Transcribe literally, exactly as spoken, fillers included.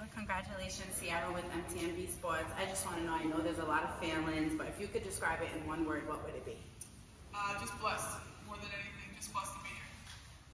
Congratulations, Seattle with M T M V Sports. I just want to know, I know there's a lot of feelings, but if you could describe it in one word, what would it be? Uh, just blessed, more than anything, just blessed to be here.